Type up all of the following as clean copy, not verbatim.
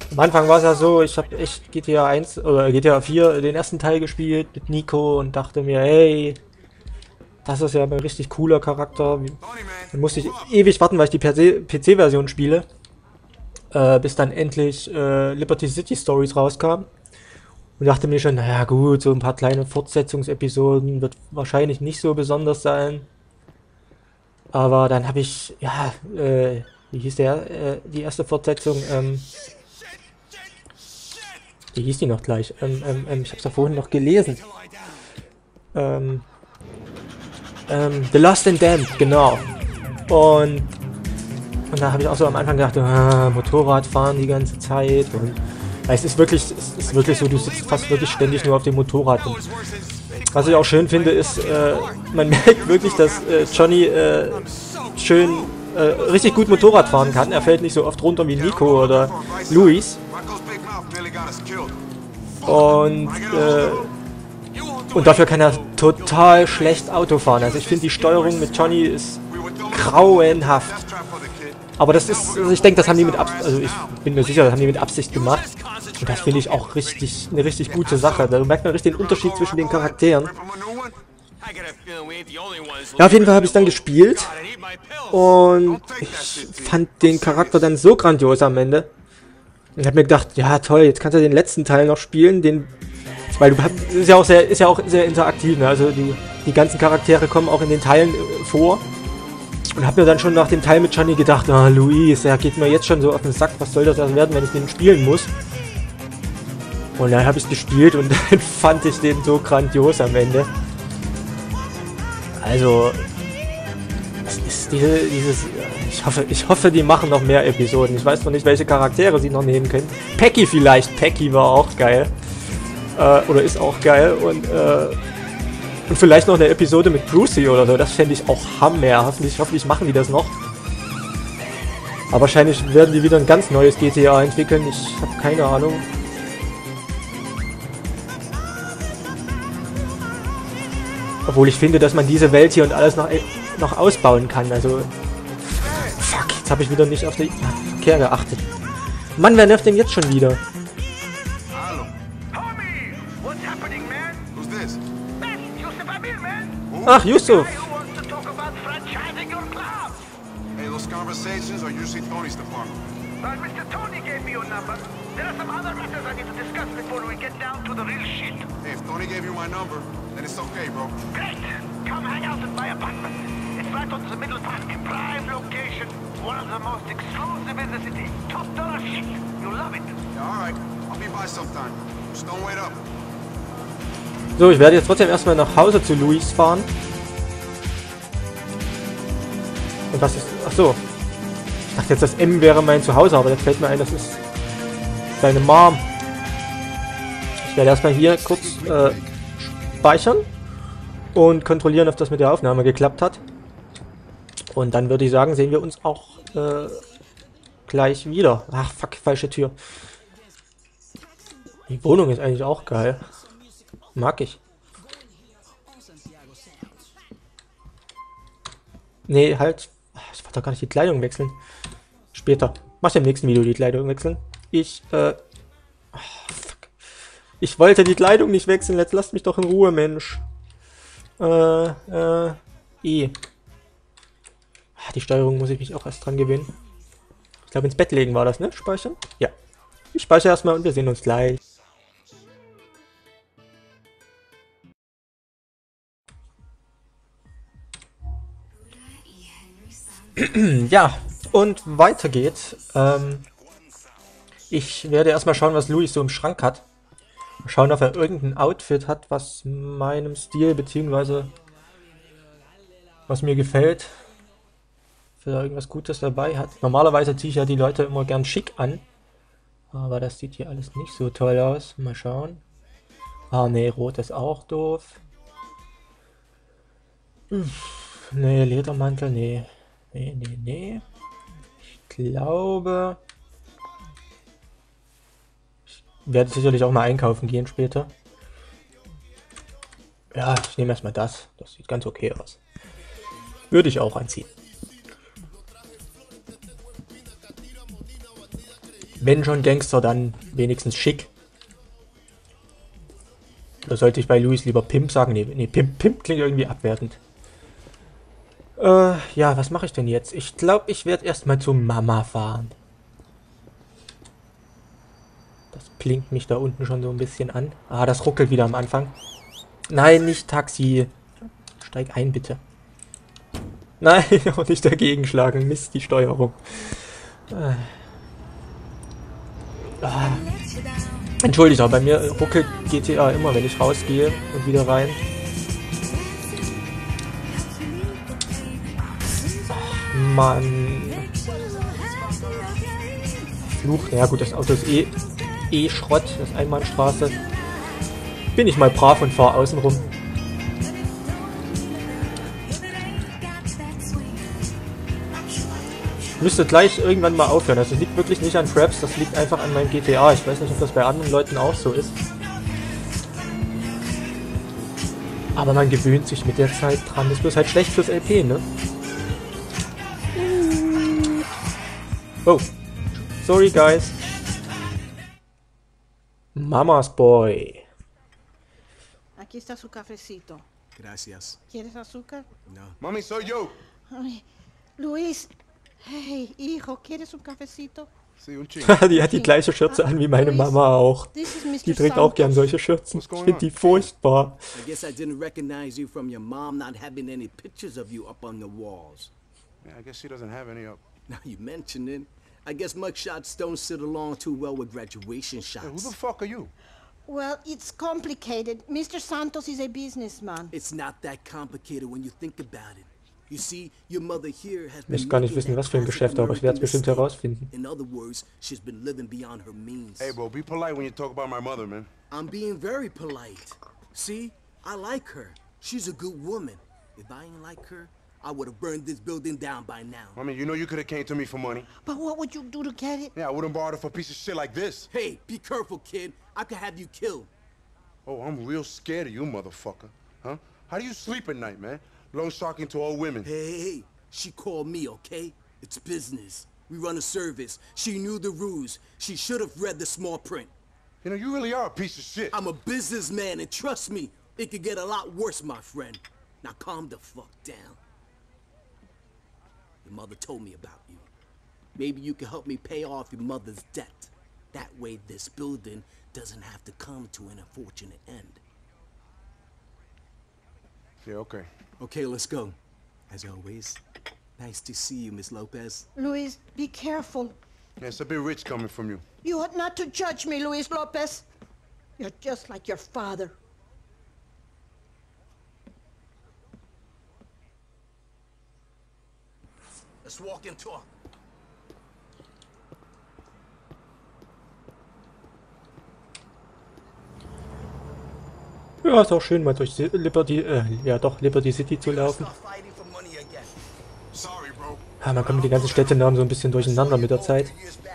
Am Anfang war es ja so, ich habe echt GTA 1 oder GTA 4 den ersten Teil gespielt mit Nico und dachte mir, hey, das ist ja ein richtig cooler Charakter. Tony, man, Dann musste ich move up. ewig warten, weil ich die PC-Version spiele, bis dann endlich Liberty City Stories rauskam. Und dachte mir schon, naja gut, so ein paar kleine Fortsetzungsepisoden wird wahrscheinlich nicht so besonders sein. Aber dann habe ich, ja, wie hieß die erste Fortsetzung, wie hieß die noch gleich? Ich habe es ja vorhin noch gelesen. Ähm, The Lost and Damned, genau. Und, und da habe ich auch so am Anfang gedacht, Motorradfahren die ganze Zeit. Und es ist wirklich so, du sitzt fast wirklich ständig nur auf dem Motorrad. Und was ich auch schön finde, ist, man merkt wirklich, dass Johnny schön richtig gut Motorrad fahren kann. Er fällt nicht so oft runter wie Nico oder Luis. Und, und dafür kann er total schlecht Auto fahren. Also ich finde, die Steuerung mit Johnny ist grauenhaft. Aber das ist, also ich denke, das haben die mit Absicht, also ich bin mir sicher, das haben die mit Absicht gemacht. Und das finde ich auch eine richtig gute Sache. Da merkt man richtig den Unterschied zwischen den Charakteren. Ja, auf jeden Fall habe ich dann gespielt. Und ich fand den Charakter dann so grandios am Ende. Ich habe mir gedacht, ja toll, jetzt kannst du den letzten Teil noch spielen, weil ist ja auch sehr interaktiv, ne? Also die ganzen Charaktere kommen auch in den Teilen vor. Und habe mir dann schon nach dem Teil mit Johnny gedacht, Luis, der geht mir jetzt schon so auf den Sack, was soll das werden, wenn ich den spielen muss? Und dann habe ich es gespielt und dann fand ich den so grandios am Ende. Also, es ist ich hoffe, die machen noch mehr Episoden. Ich weiß noch nicht, welche Charaktere sie noch nehmen können. Peggy vielleicht. Peggy war auch geil. Oder ist auch geil. Und vielleicht noch eine Episode mit Brucey oder so. Das fände ich auch Hammer. Hoffentlich machen die das noch. Aber wahrscheinlich werden die wieder ein ganz neues GTA entwickeln. Ich habe keine Ahnung. Obwohl ich finde, dass man diese Welt hier und alles noch ausbauen kann. Also, fuck, jetzt habe ich wieder nicht auf den Verkehr geachtet. Mann, wer nervt denn jetzt schon wieder? Hallo. Tommy! What's happening, man? Who's this? Man, Yusuf Amir, man! Ach, Yusuf. Who wants to talk about franchising your club? Hey, those conversations are usually Tony's department. Well, Mr. Tony gave me your number. There are some other matters I need to discuss before we get down to the real shit. Hey, if Tony gave you my number, then it's okay, bro. Great! Come hang out at my apartment. It's right on the middle park. Prime location. One of the most exclusive in the city. Top dollar shit. You'll love it. Yeah, all right. I'll be by sometime. Just don't wait up. So, ich werde jetzt trotzdem erstmal nach Hause zu Luis fahren. Und was ist... Ach so. Ich dachte jetzt, das M wäre mein Zuhause, aber jetzt fällt mir ein, das ist seine Mom. Ich werde erstmal hier kurz speichern und kontrollieren, ob das mit der Aufnahme geklappt hat. Und dann würde ich sagen, sehen wir uns auch gleich wieder. Ach, fuck, falsche Tür. Die Wohnung ist eigentlich auch geil. Mag ich. Nee, halt. Ich wollte doch gar nicht die Kleidung wechseln. Später. Mach ich im nächsten Video die Kleidung wechseln. Fuck. Ich wollte die Kleidung nicht wechseln. Jetzt lasst mich doch in Ruhe, Mensch. E. Die Steuerung muss ich mich auch erst dran gewöhnen. Ich glaube, ins Bett legen war das, ne? Speichern? Ja. Ich speichere erstmal und wir sehen uns gleich. Ja, und weiter geht's. Ich werde erstmal schauen, was Luis so im Schrank hat. Mal schauen, ob er irgendein Outfit hat, was meinem Stil bzw. was mir gefällt. Ob er irgendwas Gutes dabei hat. Normalerweise ziehe ich ja die Leute immer gern schick an. Aber das sieht hier alles nicht so toll aus. Mal schauen. Ah ne, rot ist auch doof. Ne, Ledermantel, nee. Nee. Ich glaube... Ich werde sicherlich auch mal einkaufen gehen später. Ja, ich nehme erstmal das. Das sieht ganz okay aus. Würde ich auch anziehen. Wenn schon Gangster, dann wenigstens schick. Oder sollte ich bei Louis lieber Pimp sagen? Nee, Pimp klingt irgendwie abwertend. Ja, was mache ich denn jetzt? Ich glaube, ich werde erstmal zu Mama fahren. Das blinkt mich da unten schon so ein bisschen an. Ah, das ruckelt wieder am Anfang. Nein, nicht Taxi. Steig ein, bitte. Nein, auch nicht dagegen schlagen. Mist, die Steuerung. Entschuldigt, aber bei mir ruckelt GTA immer, wenn ich rausgehe und wieder rein. Ach, Mann. Fluch. Ja gut, das Auto ist eh Schrott. Das ist Einbahnstraße. Bin ich mal brav und fahre außen rum. Müsste gleich irgendwann mal aufhören. Also es liegt wirklich nicht an Fraps, das liegt einfach an meinem GTA. Ich weiß nicht, ob das bei anderen Leuten auch so ist. Aber man gewöhnt sich mit der Zeit dran. Das ist halt schlecht fürs LP, ne? Oh. Sorry, guys. Mama's Boy. Aquí está su cafecito. Gracias. ¿Quieres azúcar? No. Mami, soy yo. Ay, Luis. Hey, hijo, ¿quieres un cafecito? Sí, un chingo. Die hat die gleiche Schürze an wie meine Mama auch. This is Mr. Die trägt auch gern solche Schürzen. Ich finde die furchtbar. I guess I didn't recognize you from your mom not having any pictures of you up on the walls. Yeah, I guess she doesn't have any up. Now you mention it. I guess mugshots don't sit along too well with graduation shots. Hey, who the fuck are you? Well, it's complicated. Mr. Santos is a businessman. It's not that complicated when you think about it. You see, your mother here has Ich been möchte gar nicht wissen, was für ein Geschäft, aber ich werde es bestimmt herausfinden. In other words, she's been living beyond her means. Hey, bro, be polite when you talk about my mother, man. I'm being very polite. See, I like her. She's a good woman. If I ain't like her, I would have burned this building down by now. I mean, you know you could have came to me for money. But what would you do to get it? Yeah, I wouldn't borrow it for a piece of shit like this. Hey, be careful, kid. I could have you killed. Oh, I'm real scared of you, motherfucker. Huh? How do you sleep at night, man? Loan sharking to old women. Hey, she called me, okay? It's business. We run a service. She knew the rules. She should have read the small print. You know, you really are a piece of shit. I'm a businessman, and trust me, it could get a lot worse, my friend. Now calm the fuck down. Your mother told me about you. Maybe you can help me pay off your mother's debt. That way this building doesn't have to come to an unfortunate end. Yeah, okay. Okay, let's go. As always, nice to see you, Miss Lopez. Luis, be careful. Yeah, it's a bit rich coming from you. You ought not to judge me, Luis Lopez. You're just like your father. Let's walk and talk. Ja, ist auch schön, mal durch Liberty City zu laufen. Sorry, bro. Ja, man kommt mit den ganzen Städtenamen so ein bisschen durcheinander mit der Zeit.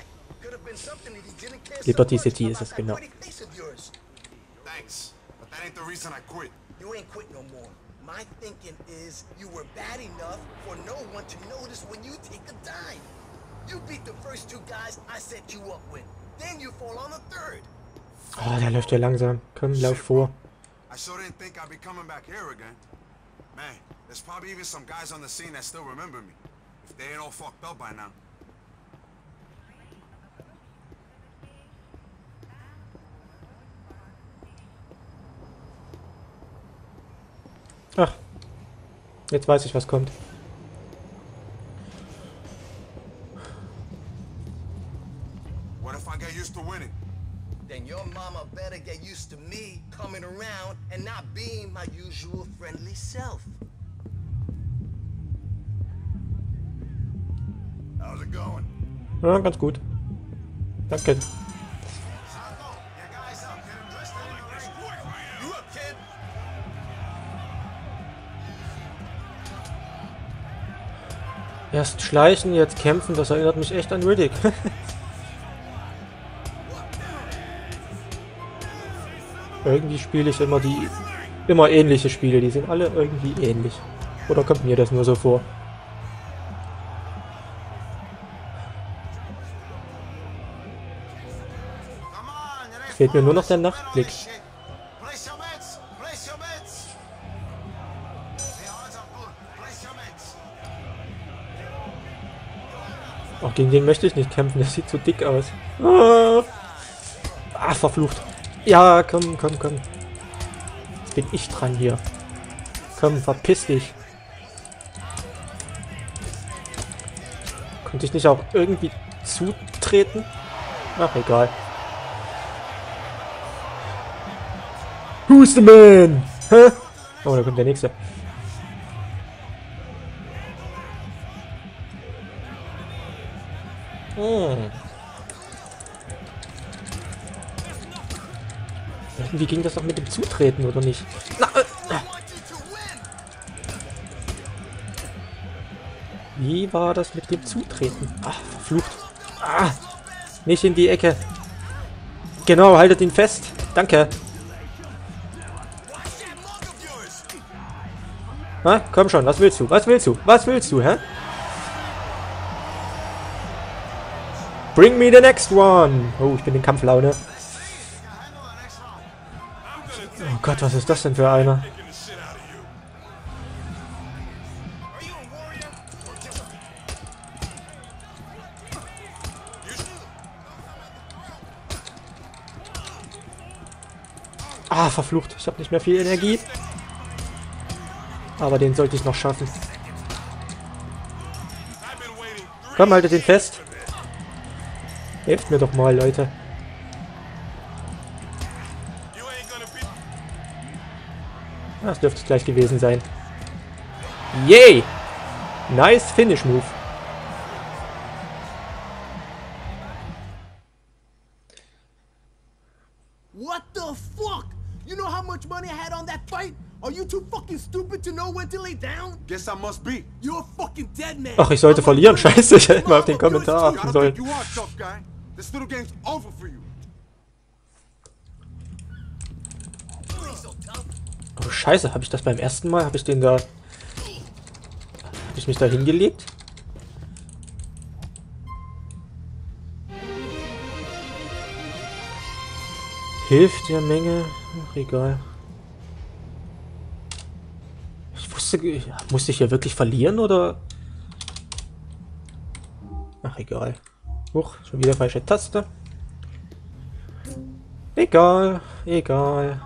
Liberty City ist es, genau. Thanks, but that ain't the reason I quit. You ain't quit no more. My thinking is you were bad enough for no one to notice when you take a dive. You beat the first two guys I set you up with. Then you fall on the third. Oh, der läuft ja langsam. Komm, lauf vor. I sure didn't think I'd be coming back here again. Man, there's probably even some guys on the scene that still remember me. If they ain't all fucked up by now. Ach, jetzt weiß ich, was kommt. What if I get used to winning? Then your mama better get used to me coming around and not being my usual friendly self. How's it going? Ja, ganz gut. Danke. You up, kid? Erst schleichen, jetzt kämpfen, das erinnert mich echt an Riddick. Irgendwie spiele ich immer ähnliche Spiele, die sind alle irgendwie ähnlich. Oder kommt mir das nur so vor? Fehlt mir nur noch der Nachtblick. Shit. Place your bets. Place your bets. The odds are good. Place your bets. Auch gegen den möchte ich nicht kämpfen, der sieht so dick aus. Ah, verflucht. Ja, komm, komm, komm. Jetzt bin ich dran hier. Komm, verpiss dich. Konnte ich nicht auch irgendwie zutreten? Ach, egal. Who's the man? Hä? Oh, da kommt der nächste. Irgendwie ging das doch mit dem Zutreten, oder nicht? Na, Wie war das mit dem Zutreten? Ach, verflucht. Ah, nicht in die Ecke. Genau, haltet ihn fest. Danke. Na, komm schon, was willst du? Was willst du? Was willst du, hä? Bring me the next one. Oh, ich bin in Kampflaune. Oh Gott, was ist das denn für einer? Ah, verflucht. Ich habe nicht mehr viel Energie. Aber den sollte ich noch schaffen. Komm, haltet den fest. Helft mir doch mal, Leute. Das dürfte es gleich gewesen sein. Yay! Nice Finish Move. What the fuck? You know how much money I had on that fight? Are you too fucking stupid to know when to lay down? Guess I must be. You're a fucking dead man. Ach, ich sollte verlieren. Scheiße, ich hätte mal auf den Kommentar achten sollen. You are tough guy. This little game's over for you. Oh, Scheiße, habe ich das beim ersten Mal? Habe ich den da... Habe ich mich da hingelegt? Hilft der Menge? Ach, egal. Ich wusste... Musste ich hier wirklich verlieren, oder? Ach, egal. Huch, schon wieder falsche Taste. Egal, egal.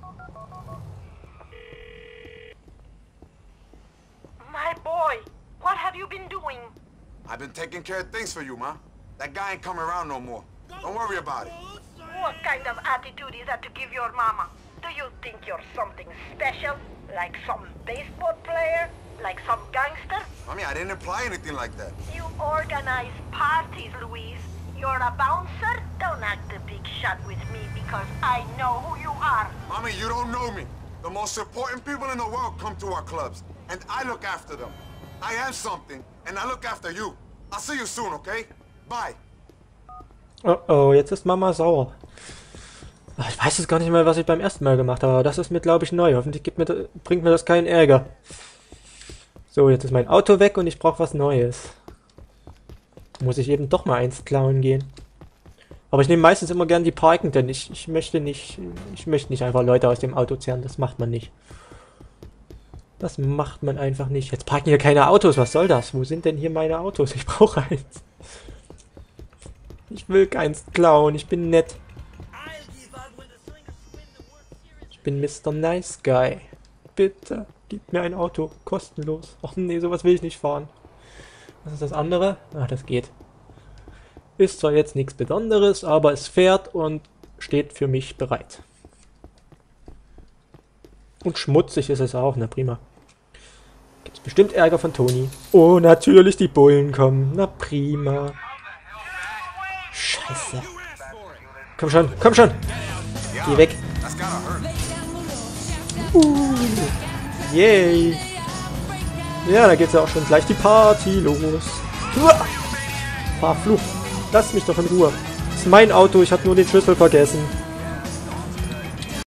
My boy, what have you been doing? I've been taking care of things for you, ma. That guy ain't coming around no more. Don't worry about it. What kind of attitude is that to give your mama? Do you think you're something special? Like some baseball player? Like some gangster? I mean, I didn't imply anything like that. You organize parties, Luis. You're a bouncer? Don't act a big shot with me because I know who you are. Mommy, you don't know me. The most important people in the world come to our clubs, and I look after them. I am something, and I look after you. I'll see you soon, okay? Bye. Oh oh, jetzt ist Mama sauer. Ach, ich weiß jetzt gar nicht mehr, was ich beim ersten Mal gemacht habe, aber das ist mir, glaube ich, neu. Hoffentlich bringt mir das keinen Ärger. So, jetzt ist mein Auto weg und ich brauche was Neues. Muss ich eben doch mal eins klauen gehen. Aber ich nehme meistens immer gern die Parkenden. Ich möchte nicht einfach Leute aus dem Auto zerren. Das macht man nicht. Das macht man einfach nicht. Jetzt parken hier keine Autos. Was soll das? Wo sind denn hier meine Autos? Ich brauche eins. Ich will keins klauen. Ich bin nett. Ich bin Mr. Nice Guy. Bitte, gib mir ein Auto. Kostenlos. Ach nee, sowas will ich nicht fahren. Was ist das andere? Ah, das geht. Ist zwar jetzt nichts Besonderes, aber es fährt und steht für mich bereit. Und schmutzig ist es auch. Na prima. Gibt's bestimmt Ärger von Toni. Oh, natürlich die Bullen kommen. Na prima. Scheiße. Komm schon, komm schon. Geh weg. That's gotta hurt. Yay. Ja, da geht's ja auch schon gleich die Party los. Verflucht. Lass mich doch in Ruhe. Das ist mein Auto, ich habe nur den Schlüssel vergessen.